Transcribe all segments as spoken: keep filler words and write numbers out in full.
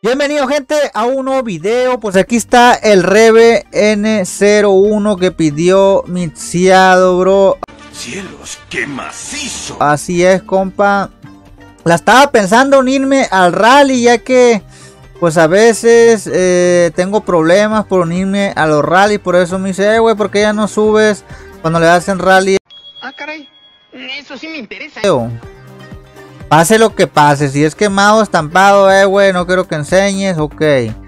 Bienvenido gente a un nuevo video. Pues aquí está el Reve N cero uno que pidió Mitsiado, bro. Cielos, qué macizo. Así es, compa. La estaba pensando unirme al rally, ya que pues a veces eh, tengo problemas por unirme a los rallies. Por eso me dice, eh, güey, ¿por qué ya no subes cuando le hacen rally? Ah, caray, eso sí me interesa. Pase lo que pase, si es quemado, estampado, eh, güey, no quiero que enseñes, ok.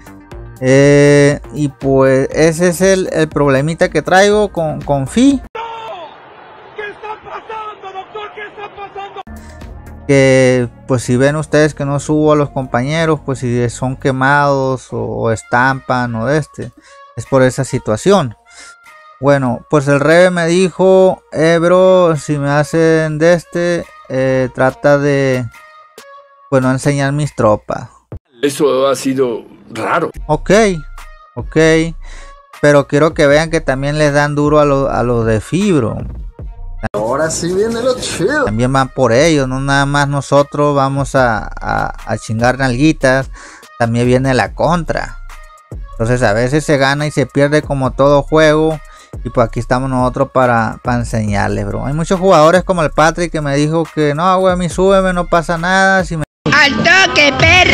Eh, y pues ese es el, el problemita que traigo con, con Fi. ¿Qué está pasando, doctor? ¿Qué está pasando? Que pues si ven ustedes que no subo a los compañeros, pues si son quemados o, o estampan o de este, es por esa situación. Bueno, pues el Reve me dijo, eh, bro, si me hacen de este... Eh, trata de pues no enseñar mis tropas. Eso ha sido raro. Ok, ok, pero quiero que vean que también les dan duro a los a los de Fibro. Ahora sí viene lo chido. También van por ellos, no nada más nosotros vamos a, a, a chingar nalguitas, también viene la contra. Entonces a veces se gana y se pierde como todo juego. Y pues aquí estamos nosotros para, para enseñarles, bro. Hay muchos jugadores como el Patrick que me dijo que no, güey, a mí súbeme, no pasa nada. Si me... ¡Al toque,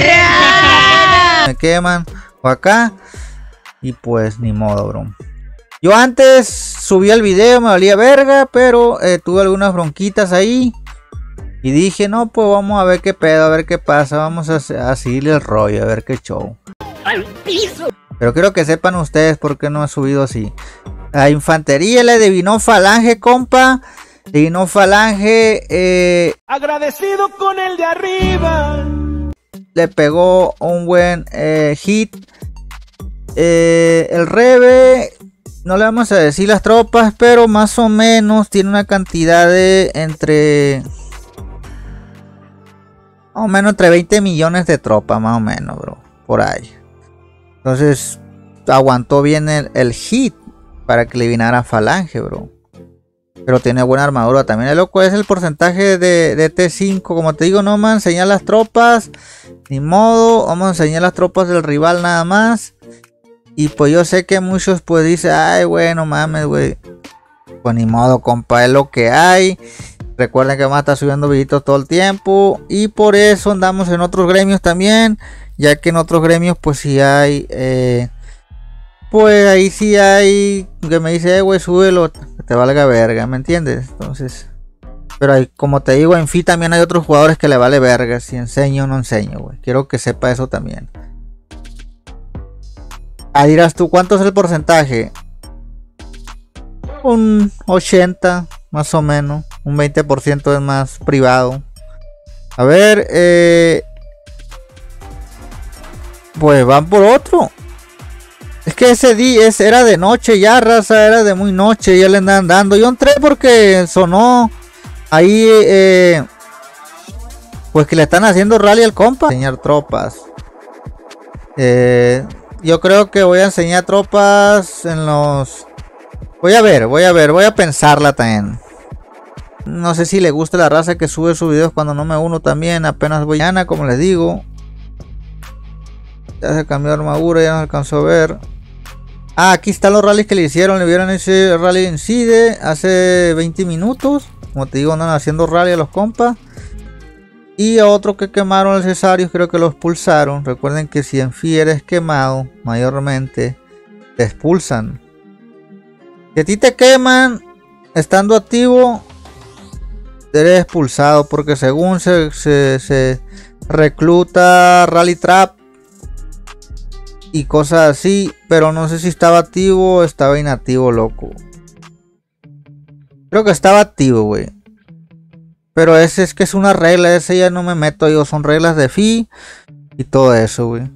perra! Me queman o acá. Y pues ni modo, bro. Yo antes subí el video, me valía verga, pero eh, tuve algunas bronquitas ahí. Y dije, no, pues vamos a ver qué pedo, a ver qué pasa. Vamos a, a seguirle el rollo, a ver qué show. ¡Al piso! Pero quiero que sepan ustedes por qué no he subido así. La infantería le adivinó Falange, compa. Adivinó Falange. Eh, Agradecido con el de arriba. le pegó un buen eh, hit. Eh, el Reve, no le vamos a decir las tropas, pero más o menos tiene una cantidad de entre... Más o menos entre veinte millones de tropas, más o menos, bro. Por ahí. Entonces, aguantó bien el, el hit. Para que le vinara Falange, bro. Pero tiene buena armadura también. El loco es el porcentaje de, de T cinco. Como te digo, no me enseñar las tropas. Ni modo. Vamos a enseñar las tropas del rival nada más. Y pues yo sé que muchos pues dicen, ay, güey, no mames, güey. Pues ni modo, compa. Es lo que hay. Recuerden que vamos a estar subiendo videitos todo el tiempo. Y por eso andamos en otros gremios también. Ya que en otros gremios pues sí hay... Eh, Pues ahí sí hay que me dice, eh, güey, súbelo, que te valga verga, ¿me entiendes? Entonces, pero ahí, como te digo, en F I también hay otros jugadores que le vale verga, si enseño o no enseño, güey. Quiero que sepa eso también. Ahí dirás tú, ¿cuánto es el porcentaje? Un ochenta, más o menos. Un veinte por ciento es más privado. A ver, eh... pues van por otro. Es que ese día ese era de noche ya, raza, era de muy noche, ya le andan dando. Yo entré porque sonó ahí, eh, pues que le están haciendo rally al compa. Enseñar tropas. Eh, yo creo que voy a enseñar tropas en los... Voy a ver, voy a ver, voy a pensarla también. No sé si le gusta la raza que sube sus videos cuando no me uno también. Apenas voy mañana, como les digo. Ya se cambió de armadura, ya no alcanzó a ver. Ah, aquí están los rallies que le hicieron. Le vieron ese rally en C I D E hace veinte minutos. Como te digo, andan haciendo rally a los compas. Y a otro que quemaron al Cesarios, creo que lo expulsaron. Recuerden que si en F I eres quemado, mayormente te expulsan. Si a ti te queman estando activo, eres expulsado. Porque según se, se, se recluta Rally Trap y cosas así, pero no sé si estaba activo o estaba inactivo, loco. Creo que estaba activo, güey. Pero ese es que es una regla, ese ya no me meto yo, son reglas de F I y todo eso, güey.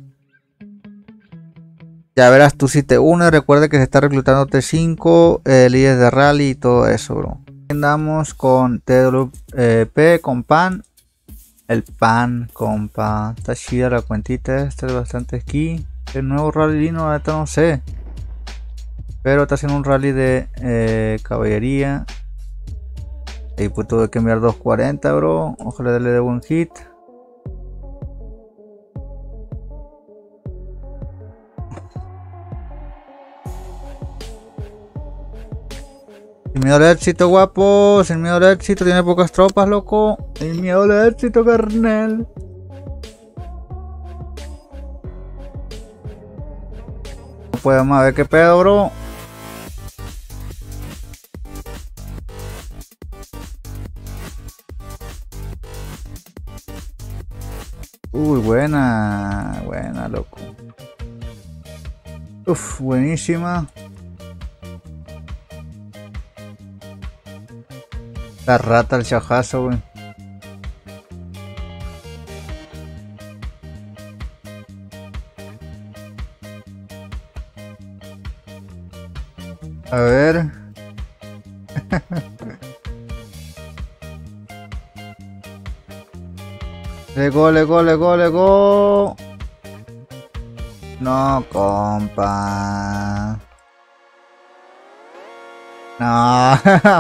Ya verás tú si te unes, recuerda que se está reclutando T cinco, eh, líderes de rally y todo eso, bro. Andamos con T W P, con Pan. El Pan, compa. Está chida la cuentita, esta es bastante aquí. El nuevo rally no, ahorita no sé. Pero está haciendo un rally de eh, caballería. Y pues tuve que enviar doscientos cuarenta, bro. Ojalá le dé buen hit. Sin miedo al éxito, guapo. Sin miedo al éxito. Tiene pocas tropas, loco. Sin miedo al éxito, carnal. Pues vamos a ver qué pedo, bro. Uy, buena. Buena, loco. Uf, buenísima. La rata, el chajazo, güey. A ver. Lego, lego, lego, lego. No, compa. No,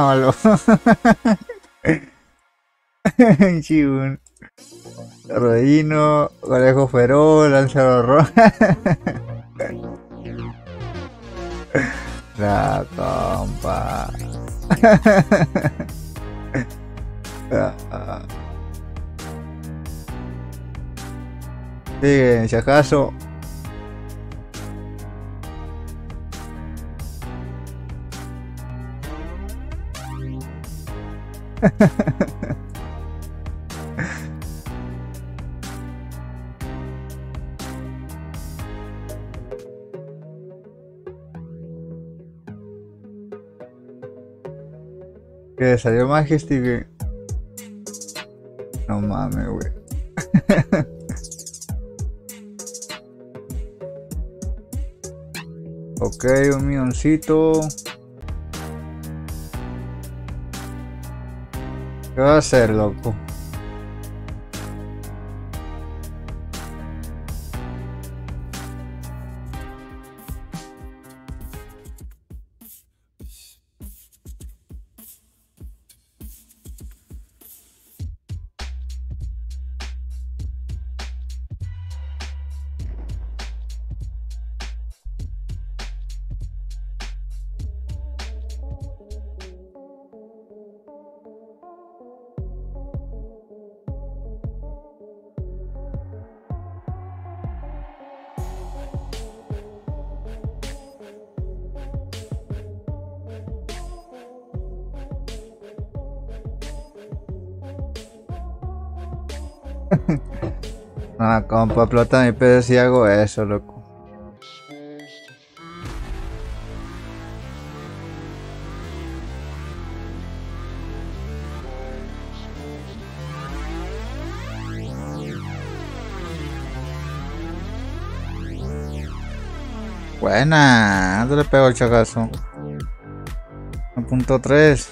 Chibun. Rodino, Conejo Feroz, Lánzaro Roja. La compa. Sigue, si acaso. Que salió Majesty. No mames, güey. Ok, un milloncito. ¿Qué va a hacer, loco? Ah, compa, plata mi pedo si hago eso, loco. Buena, ¿dónde le pego el chagazo? uno punto tres.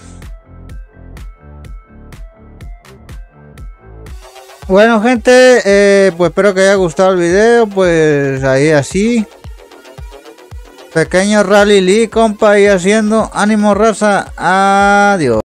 Bueno, gente, eh, pues espero que haya gustado el video. Pues ahí así. Pequeño Rally Lee, compa, ahí haciendo. Ánimo, raza. Adiós.